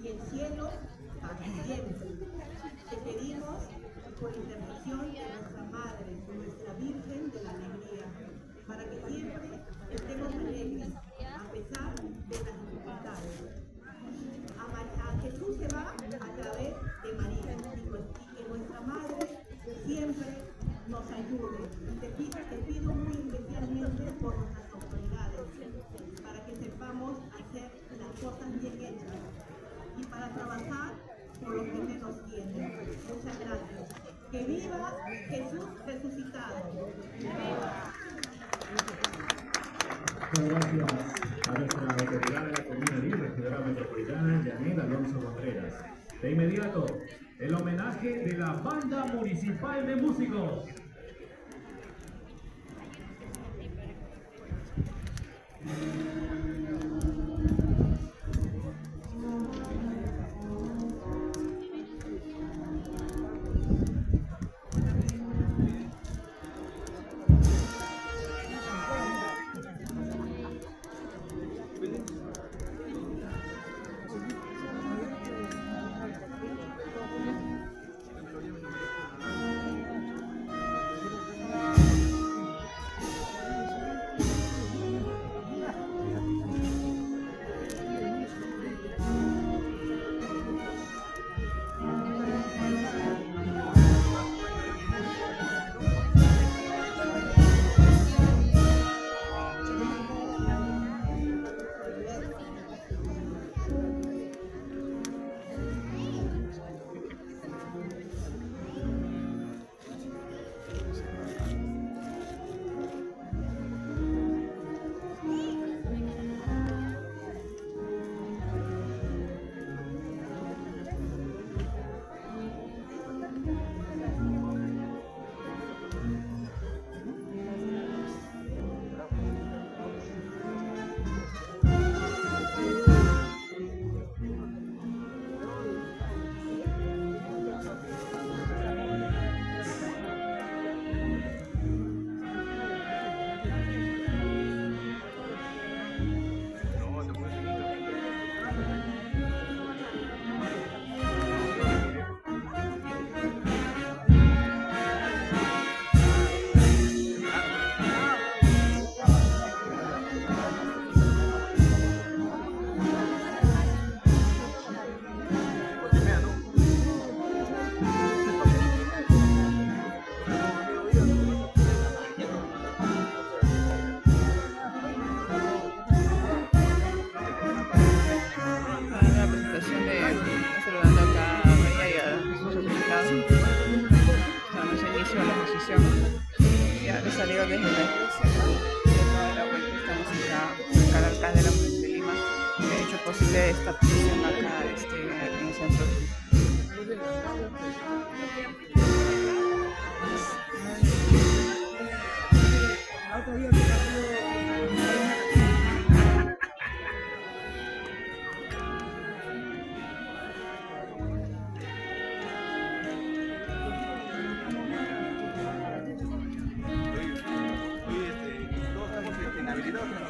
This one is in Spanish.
y el cielo para siempre. Te pedimos por intercesión de nuestra Madre, nuestra Virgen de la Alegría, para que siempre estemos alegres, a pesar de las dificultades. A Jesús se va a través de María, y que nuestra Madre siempre nos ayude. Te pido muy especialmente por nuestras autoridades, para que sepamos hacer las cosas bien hechas y para trabajar por los que menos tienen. Muchas gracias. ¡Que viva Jesús resucitado! Muchas gracias a nuestra autoridad de la Comuna Libre, regidora metropolitana, Janet Alonso Contreras. De inmediato, el homenaje de la Banda Municipal de Músicos. Ya he salido desde la iglesia, de toda la vuelta estamos acá al alcalde de la Municipalidad de Lima, que ha hecho posible esta posición acá en el centro. Hoy todos sabemos que en habilidad